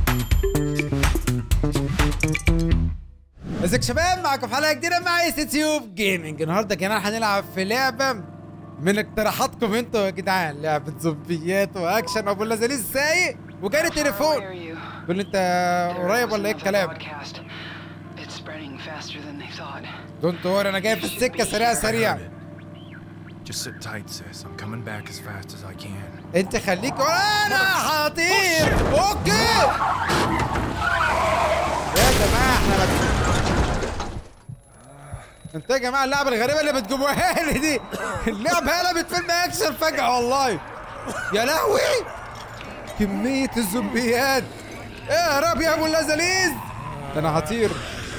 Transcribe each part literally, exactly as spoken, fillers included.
ازيك شباب، معاكم في حلقه جديده مع ايس تيوب جيمنج. النهارده يا جماعه هنلعب في لعبه من اقتراحاتكم انتوا يا جدعان، لعبه زومبيات واكشن وابو اللذيذ سايق وجاري تليفون. بيقول لي انت قريب ولا ايه الكلام؟ دونت وري، انا جاي في السكه سريع سريع. Just sit tight, sis. I'm coming back as fast as I can. انت خليك وانا هطير. اوكي يا جماعه احنا بت... انت يا جماعه اللعبه الغريبه اللي بتجيبوها لي دي، اللعبه قلبت فيلم اكشن فجاه والله. يا لهوي كميه الزومبيات. اهرب يا ابو اللذيذ، انا هطير.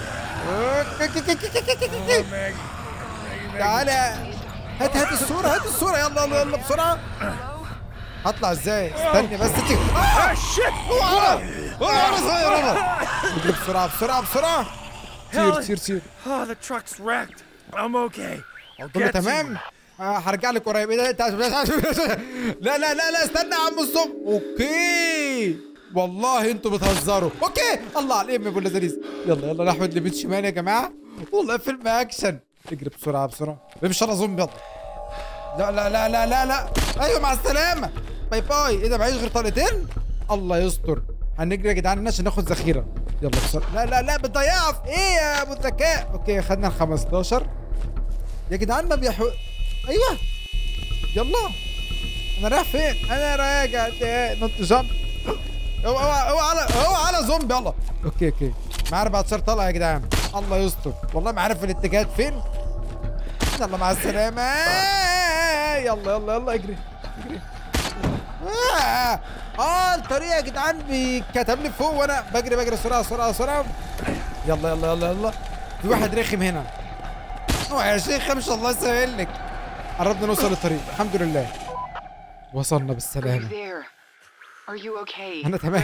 تعالى هات هات الصورة، هات الصورة، يلا يلا يلا بسرعة. هطلع ازاي؟ استني بس انت. اه شيت، اوعى اوعى صغير. اجري بسرعة بسرعة بسرعة. طير طير طير. Oh, the truck's wrecked. I'm okay. كله تمام؟ آه هرجع لك قريب. ايه ده انت؟ لا لا لا لا استنى يا عم الصبح. اوكي والله انتوا بتهزروا. اوكي الله عليك يا ابو اللذيذ. يلا يلا نحو اليمين شمال يا جماعة. والله فيلم اكشن. اجري بسرعة بسرعة. مش انا زومبي. يلا. لا لا لا لا لا لا. ايوه مع السلامة. باي باي. ايه ده معيش غير طلقتين؟ الله يستر. هنجري يا جدعان عشان ناخد ذخيرة. يلا بسرعة. لا لا لا بتضيعها في ايه يا ابو الذكاء؟ اوكي خدنا ال خمستاشر. يا جدعان ما بيحو. ايوه يلا. انا رايح فين؟ انا راجع تاني. نط جامب. اوعى اوعى اوعى على اوعى على زومبي. يلا. اوكي اوكي. معايا أربعتاشر طلقة يا جدعان. الله يستر. والله ما عارف الاتجاهات فين. يلا مع السلامة. يلا يلا يلا اجري اجري. اه, آه الطريق يا جدعان بيتكتب لي فوق وانا بجري بجري بسرعة بسرعة بسرعة. يلا يلا يلا يلا. في واحد رخم هنا. اوعى يا شيخ ان شاء الله يسهل لك. قربنا نوصل للطريق الحمد لله. وصلنا بالسلامة. أنا تمام.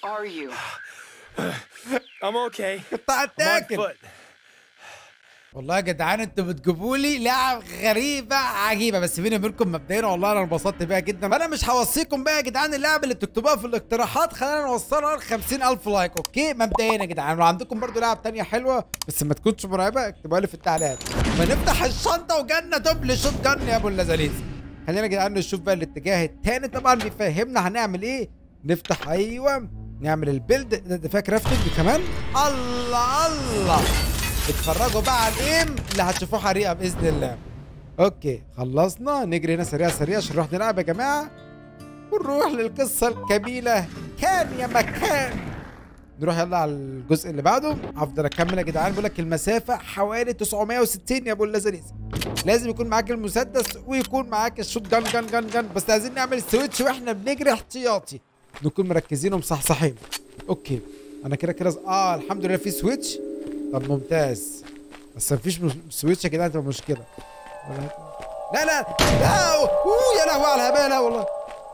I'm okay. كنت هتاكل. والله يا جدعان انتوا بتجيبوا لي لعب غريبه عجيبه، بس بيني وبينكم مبدئيا والله انا انبسطت بيها جدا. فانا مش هوصيكم بقى يا جدعان اللعب اللي بتكتبوها في الاقتراحات، خلينا نوصلها ل خمسين ألف لايك. اوكي مبدئيا يا جدعان، لو عندكم برضو لعب تانية حلوه بس ما تكونش مرعبه اكتبوها لي في التعليقات. فنفتح الشنطه وجالنا دبل شوت جن يا ابو اللذيذ. خلينا يا جدعان نشوف بقى الاتجاه التاني، طبعا بيفهمنا هنعمل ايه. نفتح ايوه نعمل البيلد ده, ده فيها كرافتنج كمان. الله الله. اتفرجوا بقى على الايم اللي هتشوفوه حريقه باذن الله. اوكي خلصنا. نجري هنا سريع سريع عشان نروح نلعب يا جماعه ونروح للقصه الجميله. كان يا مكان. نروح يلا على الجزء اللي بعده. هفضل اكمل يا جدعان. بيقول لك المسافه حوالي تسعمية وستين يا ابو اللذيذ. لازم يكون معاك المسدس ويكون معاك الشوت جن جن جن جن، بس عايزين نعمل سويتش واحنا بنجري احتياطي نكون مركزين ومصحصحين. اوكي انا كده كده اه الحمد لله في سويتش. طب ممتاز، بس مفيش سويتش يا جدعان تبقى مشكله. لا لا لا. اوه يا لهوي على الهباله والله.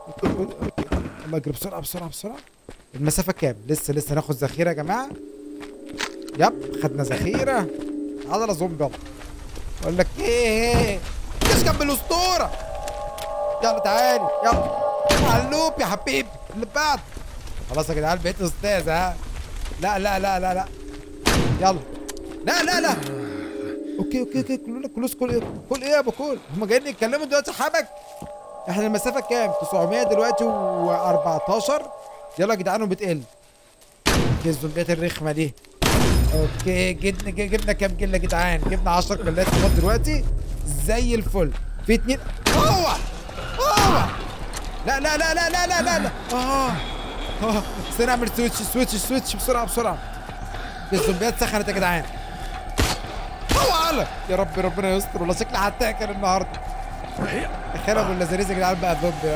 الله اجري بسرعه بسرعه بسرعه. المسافه كام؟ لسه لسه ناخد ذخيره يا جماعه. يب خدنا ذخيره. عضله زومبي. اقول لك ايه مش جنب الاسطوره. يلا تعالي يلا علوب يا حبيبي. اللي بعد خلاص يا جدعان بقيت استاذ. ها لا لا لا لا لا يلا. لا لا لا. اوكي اوكي اوكي كلنا كلوس. كل ايه كل ايه يا ابو كل. هم جايين يتكلموا دلوقتي حبك. احنا المسافه كام؟ تسعمية دلوقتي وأربعتاشر. يلا يا جدعان وبتقل. ايه الزومبيات الرخمه دي. اوكي جبنا جبنا كام كيل يا جدعان؟ جبنا عشرة كيلات لغايه دلوقتي زي الفل. في اتنين. اوعى اوعى. لا لا لا لا لا لا لا. اه اه بس نعمل سويتش سويتش سويتش بسرعه بسرعه. الزومبيات سخنت يا جدعان. اوعى يا رب ربنا يستر. والله شكلي هتاكل النهارده. تخيل ابو اللذيذ يا جدعان بقى زومبي.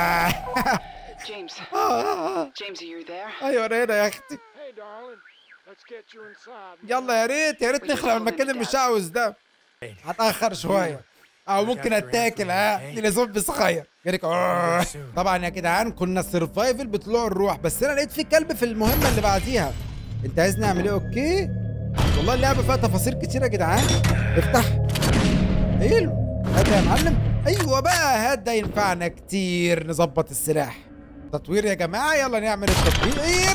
جيمس جيمس are you there؟ ايوه انا هنا يا اختي. يلا يا ريت يا ريت نخلع من المكان المشعوذ ده. هتاخر شويه او ممكن اتاكل. ها دي زومبي صغير. طبعا يا جدعان كنا سرفايفل بطلوع الروح، بس انا لقيت في كلب في المهمه اللي بعديها. انت عايز نعمل ايه؟ اوكي والله اللعبه فيها تفاصيل كتير يا جدعان. افتح. حلو هات يا معلم. ايوه بقى هات ده ينفعنا كتير. نظبط السلاح. تطوير يا جماعه. يلا نعمل التطوير.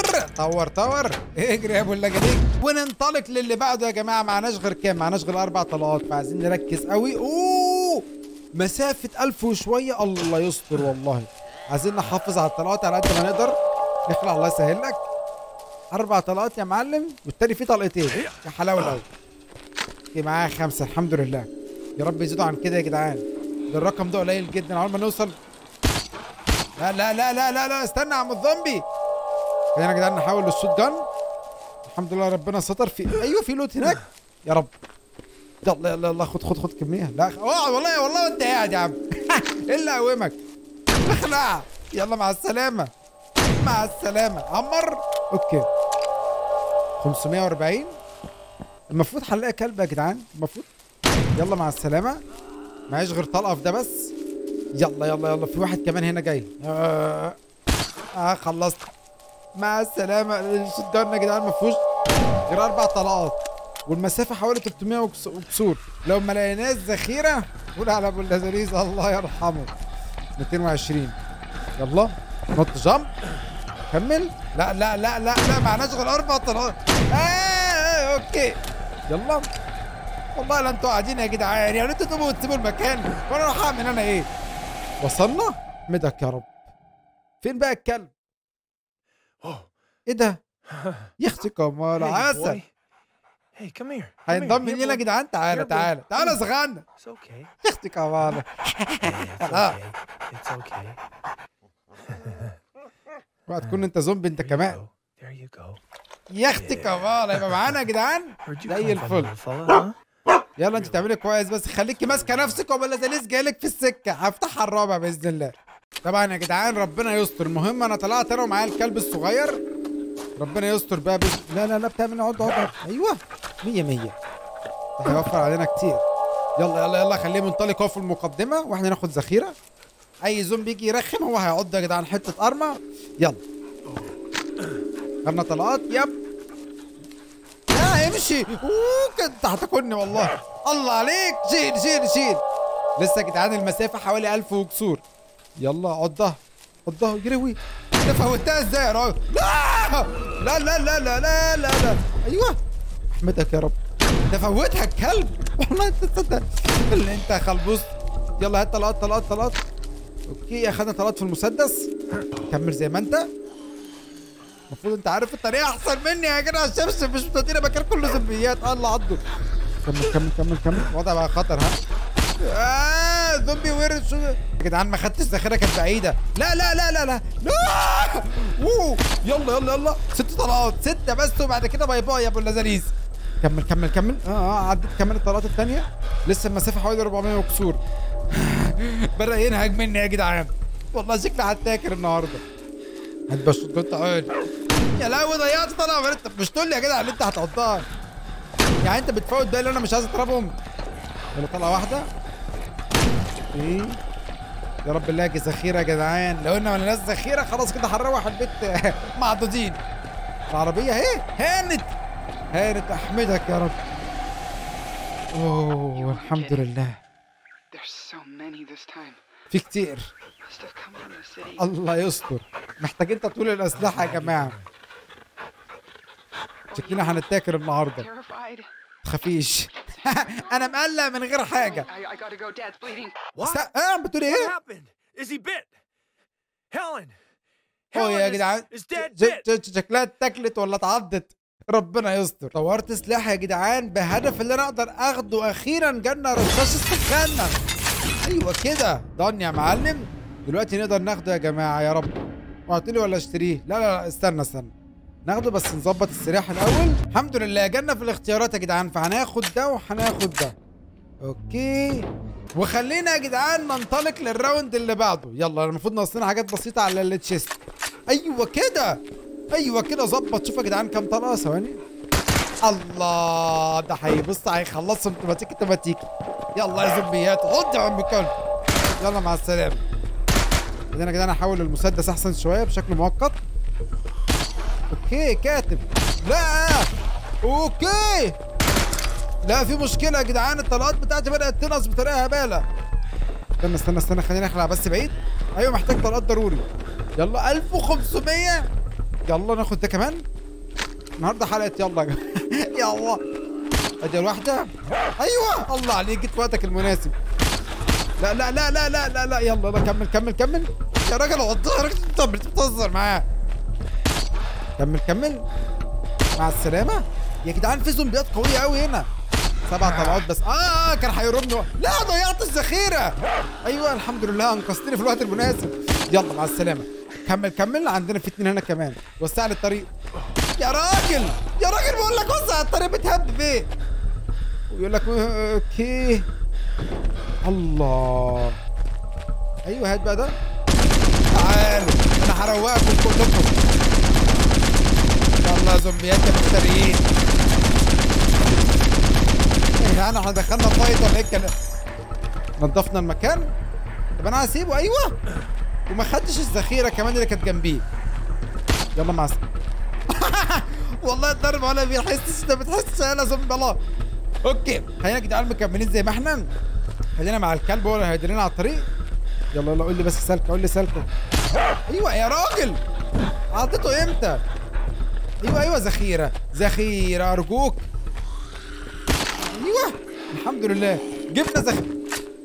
طور طور اجري يا ابو اللجليج وننطلق للي بعده يا جماعه. معناش غير كام؟ معناش غير اربع طلقات، فعايزين نركز قوي. اوه مسافه ألف وشويه، الله يستر والله. عايزين نحافظ على الطلقات على قد ما نقدر. نخلع الله يسهل لك. اربع طلقات يا معلم، والتاني فيه طلقتين يا حلاوه قوي. اوكي معايا خمسه الحمد لله. يا رب يزيدوا عن كده يا جدعان، ده الرقم ده قليل جدا عقبال ما نوصل. لا لا لا لا لا لا استنى يا عم الزومبي. خلينا يا جدعان نحاول للشوت جان. الحمد لله ربنا ستر. في ايوه في لوت هناك يا رب. يلا يلا يلا خد خد خد كميه. لا اوعى والله والله وانت قاعد يا عم. ايه اللي قومك؟ اخلع. يلا مع السلامه مع السلامه. عمر اوكي خمسمية وأربعين. المفروض هنلاقي كلب يا جدعان المفروض. يلا مع السلامه. معيش غير طلقه في ده بس. يلا يلا يلا في واحد كمان هنا جاي. اه, آه خلصت. مع السلامه. الشوت جان يا جدعان ما فيهوش غير اربع طلقات، والمسافه حوالي تلتمية وكسور. لو ما لقيناش ذخيره قول على ابو اللذيذ الله يرحمه. ميتين وعشرين. يلا نط جامب كمل. لا لا لا لا لا معناش غير اربع طلقات. آه, آه اوكي يلا. والله لا انتوا قاعدين يا جدعان، يعني انتوا تبقوا تسيبوا المكان وانا اروح اعمل انا ايه؟ وصلنا؟ مدك يا رب. فين بقى الكلب؟ ايه ده؟ يا اختي كمال عسل. Hey, come here. هينضم لينا يا جدعان. تعالى تعالى تعالى صغنن. It's okay. يا اختي كمال. It's okay. It's okay. اوعى تكون انت زومبي انت كمان. There you go. يا اختي كمال هيبقى معانا يا جدعان زي الفل. يلا انت تعملي كويس بس خليكي ماسكه نفسك وبلا زليز جايلك في السكه. هفتحها الرابع باذن الله. طبعا يا جدعان ربنا يستر. المهم انا طلعت انا ومعايا الكلب الصغير. ربنا يستر بقى بس. لا لا لا بتعمل اقعد اقعد. ايوه مية مية. هيوفر علينا كتير. يلا يلا يلا خليه منطلق اهو في المقدمه واحنا ناخد ذخيره. اي زومبي يجي يرخم هو هيعض يا جدعان حته ارمه. يلا خدنا طلقات. يب لا امشي. اوه كنت هتاكلني والله. الله عليك. شيل شيل شيل. لسه يا جدعان المسافه حوالي ألف وكسور. يلا عضها عضها يروي. انت فوتها ازاي يا راجل؟ لا لا لا لا لا لا لا لا. ايوه احمدك يا رب. ده فوتها الكلب والله. انت تصدق اللي انت خلبوس. يلا هات طلقات طلقات طلقات. اوكي اخدنا طلقات في المسدس. كمل زي ما انت. المفروض انت عارف الطريقه احسن مني يا جدع. الشمس مش مدينا مكان كله زومبيات. الله عضه. كمل كمل كمل كمل. الوضع بقى خطر. ها اه زومبي ورث يا جدعان. ما خدتش ذخيره كانت بعيده. لا لا لا لا لا لا. اوه يلا يلا يلا. ست طلقات سته بس وبعد كده باي باي يا ابو اللذيذ. كمل كمل كمل. اه اه عدت كمل الطلقات الثانيه. لسه المسافه حوالي أربعمية وكسور. بدأ ينهج مني يا جدعان. والله شكلي هتاكل النهارده. هات بس الشوت تعال. يا لهوي ضيعت طلقه. انت مش تقول لي يا جدع اللي انت هتقضاها. يعني انت بتفوت ده اللي انا مش عايز اضربهم. يلا طلقه واحده. ايه يا رب نلاقي ذخيره يا جدعان. لو قلنا مالناش ذخيره خلاص كده هنروح البيت معدودين. العربيه اهي هانت هانت. احمدك يا رب. اوه الحمد لله. There's so many this time. في كتير. Must have come from the city. الله يستر. محتاجين تطويل الاسلحه يا جماعه. شكلنا هنتاكل النهارده. Terrified. تخافيش. انا مقلق من غير حاجه. I, I gotta go. Dad's bleeding. What? س... اه بتقولي What ايه؟ happened? Is he bit? Helen. اوه يا Helen جدعان. is, is dead ج- bit. ج- شكلها اتاكلت ولا اتعضت. ربنا يستر. طورت سلاح يا جدعان بهدف اللي انا اقدر اخده. اخيرا جالنا رشاش السخانه. ايوه كده ضن يا معلم. دلوقتي نقدر ناخده يا جماعه يا رب. وهتقولي ولا اشتريه؟ لا لا لا استنى استنى ناخده بس نظبط السلاح الاول. الحمد لله جالنا في الاختيارات يا جدعان. فهناخد ده وهناخد ده. اوكي وخلينا يا جدعان ننطلق للراوند اللي بعده. يلا المفروض ناقصنا حاجات بسيطه على التشيست. ايوه كده ايوه كده ظبط. شوف يا جدعان كام طلقه. ثواني. الله ده هيبص هيخلصهم اوتوماتيكي اوتوماتيكي. يلا يا زومبيات خد يا عم كلب. يلا مع السلامه. بعدين يا جدعان احول المسدس احسن شويه بشكل مؤقت. اوكي كاتب. لا اوكي لا في مشكله يا جدعان. الطلقات بتاعتي بدات تنقص بطريقه هباله. استنى استنى استنى خليني اخلع بس بعيد. ايوه محتاج طلقات ضروري. يلا ألف وخمسمية. يلا ناخد ده كمان. النهارده حلقه يلا يا جماعه. يلا ادي الواحده. ايوه الله عليك، جيت في وقتك المناسب. لا لا لا لا لا لا لا يلا يلا كمل كمل كمل يا راجل. وضح راجل، انت بتهزر معاه. كمل كمل. مع السلامه يا جدعان. في زومبيات قويه قوي هنا. سبع طلعات بس. اه كان هيرمني. لا ضيعت الذخيره. ايوه الحمد لله انقذتني في الوقت المناسب. يلا مع السلامه. كمل كمل. عندنا في اتنين هنا كمان. وسع لي الطريق يا راجل. يا راجل بقول لك وسع الطريق. بتهب فين؟ ويقول لك اوكي. الله. ايوه هات بقى ده. تعالوا انا هروقكم كلكم. يلا يا زومبيات يا مفتريين. يعني احنا دخلنا فايت ولا ايه الكلام؟ نضفنا المكان. طب انا هسيبه. ايوه وما خدتش الذخيره كمان اللي كانت جنبيه. يلا مع السلامه. والله الضرب ولا بيحسش. انت بتحس يا زومبي. الله اوكي خلينا يا جدعان مكملين زي ما احنا. خلينا مع الكلب هو اللي هيدلنا على الطريق. يلا يلا قول لي بس سالكه. قول لي سالكه. ايوه يا راجل عطيته امتى؟ ايوه ايوه ذخيره ذخيره ارجوك. ايوه الحمد لله جبنا ذخيره.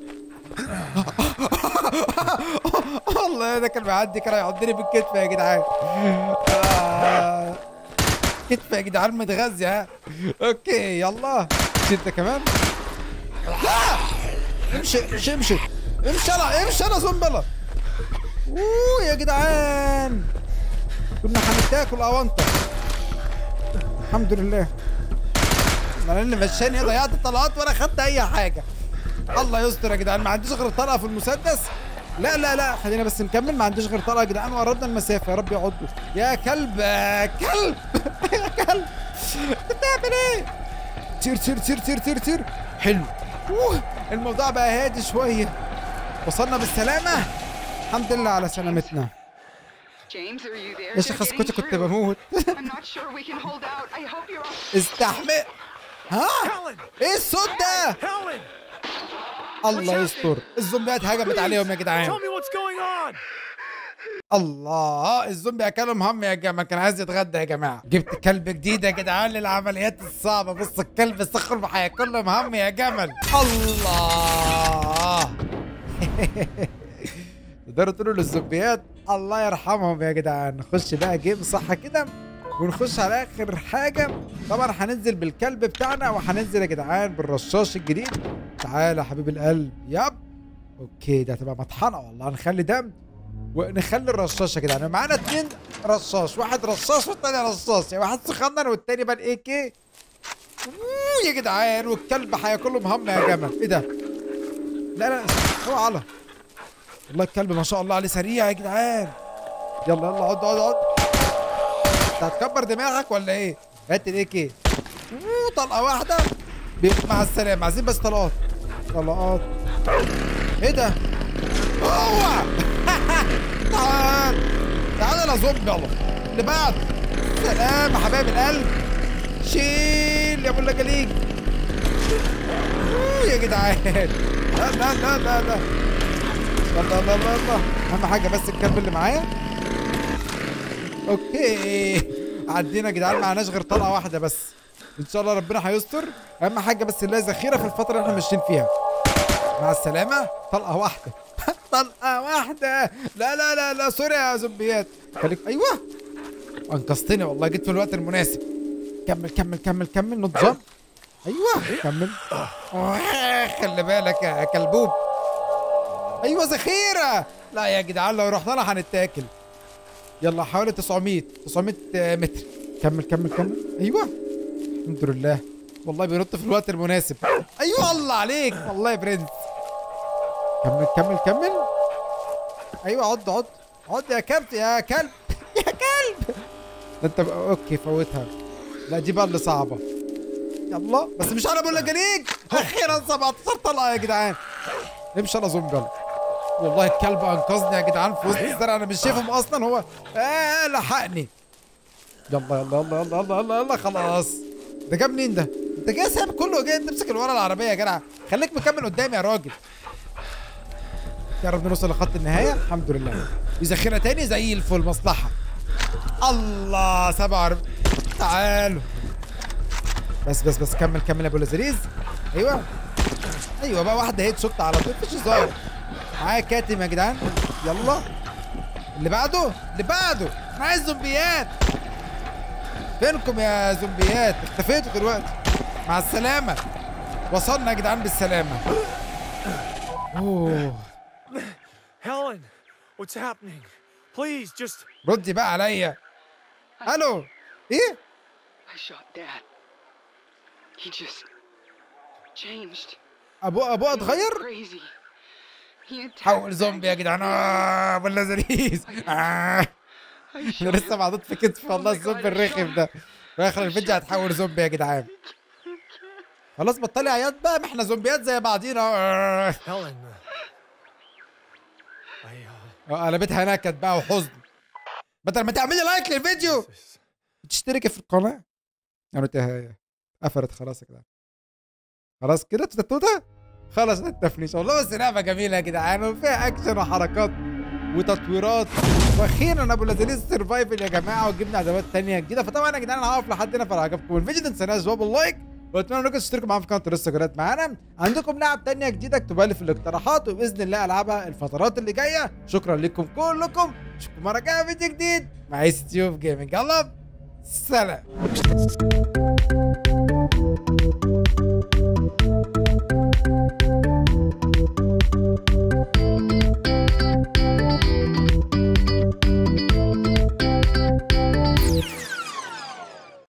والله ده كان بيعدي كان هيعضني بالكتف يا جدعان. آه. كتف يا جدعان متغذي. ها اوكي يلا شيل ده كمان. لا امشي امشي امشي امشي انا امشي انا زنبله. اوه يا جدعان كنا هنتاكل اونطه. الحمد لله. انا اللي مشاني ضيعت الطلقات ولا خدت اي حاجه. الله يستر يا جدعان. ما عنديش غير طلقه في المسدس. لا لا لا خلينا بس نكمل. ما عنديش غير طلقه يا جدعان وقربنا المسافه. يا رب يعضوا. يا كلب يا كلب يا كلب بتعمل ايه؟ تير تير تير تير تير تير. حلو. اوه الموضوع بقى هادي شويه. وصلنا بالسلامه. الحمد لله على سلامتنا. يا شيخ اسكتي كنت بموت. استحمل. ها ايه الصوت ده؟ الله يستر. الزومبيات هجمت عليهم يا جدعان. الله الزومبي اكلهم هم يا جماعه. كان عايز يتغدى يا جماعه. جبت كلب جديد يا جدعان للعمليات الصعبه. بص الكلب صخر هياكلهم هم يا جمل. الله. تقدروا تقولوا للزومبيات الله يرحمهم يا جدعان. نخش بقى جيم صح كده ونخش على اخر حاجه. طبعا هننزل بالكلب بتاعنا وهننزل يا جدعان بالرشاش الجديد. تعالى يا حبيب القلب. يب اوكي ده هتبقى مطحنه والله. هنخلي دم ونخلي الرشاش يا جدعان. معانا اتنين رشاش. واحد رشاش والتاني رشاش. يعني واحد سخنن والتاني بقى ايه كي. يا جدعان والكلب هياكلهم هم يا جمل. ايه ده؟ لا لا اوعى على. والله الكلب ما شاء الله عليه سريع يا جدعان. يلا يلا اقعد اقعد اقعد. انت هتكبر دماغك ولا ايه؟ هات الايه كي. طلقه واحده مع السلامه. عايزين بس طلقات طلقات. ايه ده؟ اوعى. تعال تعال يا زومبي. يلا اللي بعد. سلام يا حبايب القلب. شيل يا ابو اللجاليج. يا جدعان لا لا لا لا لا الله الله الله الله. اهم حاجه بس الكلب اللي معايا. اوكي عدينا يا جدعان. معناش غير طلقه واحده بس. ان شاء الله ربنا هيستر. اهم حاجه بس نلاقي ذخيره في الفتره اللي احنا ماشيين فيها. مع السلامه. طلقه واحده. طلقه واحده. لا لا لا لا سوري يا زومبيات. خليك. ايوه انقذتني والله. جيت في الوقت المناسب. كمل كمل كمل كمل. نوت جامب. ايوه كمل. خلي بالك يا كلبوب. ايوه ذخيره. لا يا جدعان لو رحنا لها هنتاكل. يلا حوالي تسعمية تسعمية متر. كمل كمل كمل. ايوه الحمد لله والله بينط في الوقت المناسب. ايوه الله عليك والله يا برنس. كمل كمل كمل. ايوه عض عض عض يا كلب يا كلب يا كلب. ده انت بقى اوكي فوتها. لا دي بقى اللي صعبه. يلا بس مش انا بقول لك جريج. اخيرا سبعتاشر طلقه يا جدعان. امشي انا زومبي. والله الكلب انقذني يا جدعان في وسط الزرع. انا مش شايفهم اصلا. هو اه لحقني. يلا يلا يلا يلا يلا يلا يلا خلاص. ده جاب منين ده؟ انت جاي سايب كله جاي تمسك الورا العربيه يا جدع. خليك مكمل قدامي يا راجل. يا رب نوصل لخط النهايه. الحمد لله. وذخيره تاني زي الفل. مصلحه. الله سبعة وأربعين. تعالوا بس بس بس كمل كمل يا ابو لذيذ. ايوه ايوه بقى واحده هيد شوت على طول، مفيش هزار. معايا كاتم يا جدعان. يلا اللي بعده اللي بعده. انا عايز زومبيات. فينكم يا زومبيات؟ اختفيتوا دلوقتي. مع السلامه. وصلنا يا جدعان بالسلامه. اوه Helen, what's happening? Please, just. ردي بقى عليا. الو ايه؟ I shot Dad. He just changed. ابوه ابوه He went اتغير؟ crazy. He attacked حول زومبي يا Maggie. جدعان. اه ابو اللذيذ. آه. I انا shot لسه him. معضوط في كتفي والله Oh my God, الزومبي I الرخم shot ده. في اخر الفيديو هتحول زومبي يا جدعان. خلاص بطلي عياط بقى، ما احنا زومبيات زي بعضينا. آه. Helen. I, uh. اه قلبتها نكد بقى وحزن. بدل ما تعملي لايك للفيديو this- تشتركي في القناه. انا تهايه قفلت خلاص يا جدعان. خلاص كده تتوته. خلاص التفنيش والله. بس لعبه جميله يا جدعان وفيها اكشن وحركات وتطويرات. واخيرا ابو لذيذ سرفايفل يا جماعه، وجبنا ادوات ثانيه جديده. فطبعا يا جدعان انا هقف لحد هنا. فلو عجبكم الفيديو ما تنسوناش جواب اللايك، واتمنى انكم تشتركوا معانا في قناه الانستجرام. معانا عندكم لعب ثانيه جديده اكتبوها لي في الاقتراحات، وباذن الله العبها الفترات اللي جايه. شكرا لكم كلكم. اشوفكم مره جايه فيديو جديد مع ايس تيوب جيمنج. يلا سلام.